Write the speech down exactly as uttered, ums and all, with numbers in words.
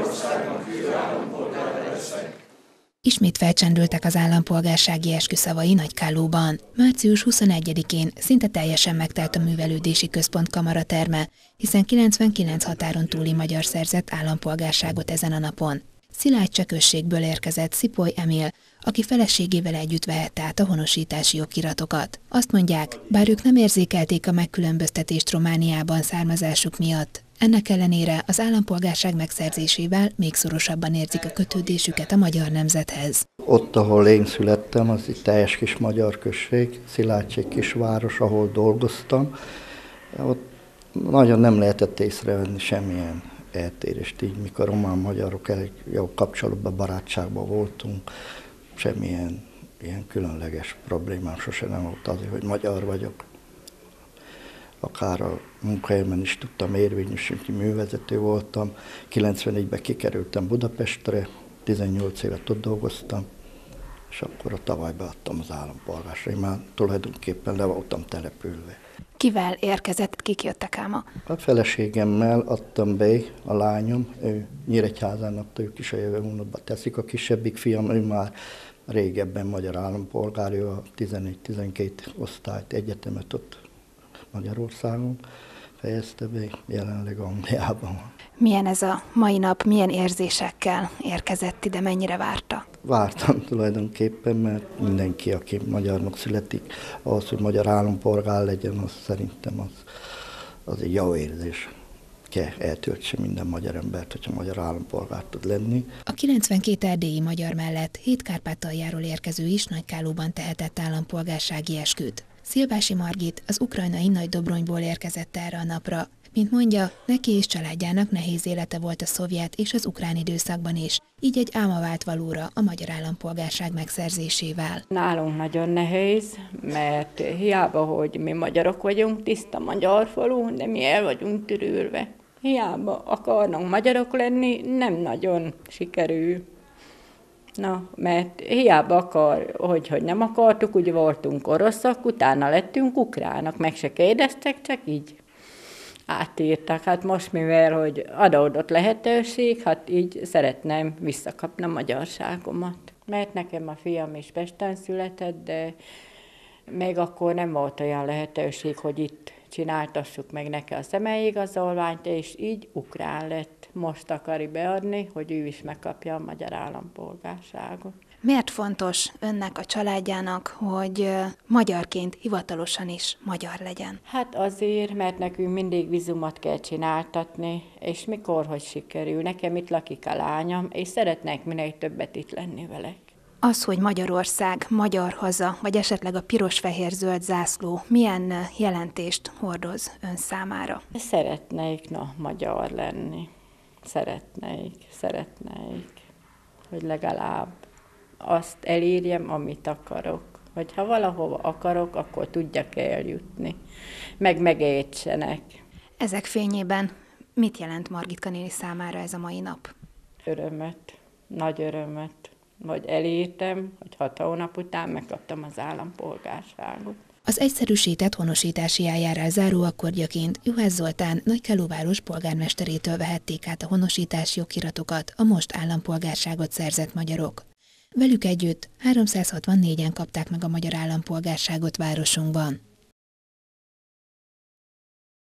Ismét felcsendültek az állampolgársági esküszavai Nagykállóban. március huszonegyedikén szinte teljesen megtelt a művelődési központ kamaraterme, hiszen kilencvenkilenc határon túli magyar szerzett állampolgárságot ezen a napon. Szilágycsa községből érkezett Szipoly Emil, aki feleségével együtt vehette át a honosítási okiratokat. Azt mondják, bár ők nem érzékelték a megkülönböztetést Romániában származásuk miatt, ennek ellenére az állampolgárság megszerzésével még szorosabban érzik a kötődésüket a magyar nemzethez. Ott, ahol én születtem, az egy teljes kis magyar község, Szilágy egy kisváros, ahol dolgoztam. Ott nagyon nem lehetett észrevenni semmilyen eltérést, így mikor román-magyarok elég jó kapcsolatban, barátságban voltunk, semmilyen ilyen különleges problémám sose nem volt azért, hogy magyar vagyok. Akár a munkahelyemen is tudtam érvényesülni, művezető voltam. kilencvennégyben kikerültem Budapestre, tizennyolc évet ott dolgoztam, és akkor a tavaly beadtam az állampolgárságra. Én már tulajdonképpen le voltam települve. Kivel érkezett, kik jöttek ám? A feleségemmel adtam be, a lányom, ő Nyíregyházán adta, ők is a jövő hónapban teszik. A kisebbik fiam, ő már régebben magyar állampolgár, ő a tizenegy-tizenkét osztályt, egyetemet ott Magyarországon fejezte be, jelenleg Angliában van. Milyen ez a mai nap, milyen érzésekkel érkezett ide, mennyire várta? Vártam tulajdonképpen, mert mindenki, aki magyarnak születik, ahhoz, hogy magyar állampolgár legyen, az szerintem az, az egy jó érzés. Kell eltöltse minden magyar embert, hogyha magyar állampolgár tud lenni. A kilencvenkét erdélyi magyar mellett hét Kárpátaljáról érkező is Nagykállóban tehetett állampolgársági esküt. Szilvási Margit az ukrajnai Nagydobronyból érkezett erre a napra. Mint mondja, neki és családjának nehéz élete volt a szovjet és az ukrán időszakban is, így egy álma vált valóra a magyar állampolgárság megszerzésével. Nálunk nagyon nehéz, mert hiába, hogy mi magyarok vagyunk, tiszta magyar falu, de mi el vagyunk tűrülve. Hiába akarnak magyarok lenni, nem nagyon sikerül. Na, mert hiába akar, hogy, hogy nem akartuk, úgy voltunk oroszok, utána lettünk ukránok, meg se kérdeztek, csak így átírtak. Hát most, mivel hogy adódott lehetőség, hát így szeretném visszakapni a magyarságomat. Mert nekem a fiam is Pesten született, de még akkor nem volt olyan lehetőség, hogy itt csináltassuk meg neki a személyigazolványt, és így ukrán lett. Most akari beadni, hogy ő is megkapja a magyar állampolgárságot. Miért fontos önnek, a családjának, hogy magyarként hivatalosan is magyar legyen? Hát azért, mert nekünk mindig vízumot kell csináltatni, és mikor, hogy sikerül. Nekem itt lakik a lányom, és szeretnék minél többet itt lenni velek. Az, hogy Magyarország, magyar haza, vagy esetleg a piros-fehér-zöld zászló milyen jelentést hordoz ön számára? Szeretnék, na, magyar lenni. Szeretnék, szeretnék, hogy legalább azt elérjem, amit akarok. Hogyha valahova akarok, akkor tudjak eljutni, meg megértsenek. Ezek fényében mit jelent Margitka néni számára ez a mai nap? Örömöt, nagy örömöt, hogy elértem, hogy hat hónap után megkaptam az állampolgárságot. Az egyszerűsített honosítási eljárás záróakkordjaként Juhász Zoltán Nagykállóváros polgármesterétől vehették át a honosítási okiratokat a most állampolgárságot szerzett magyarok. Velük együtt háromszázhatvannégyen kapták meg a magyar állampolgárságot városunkban.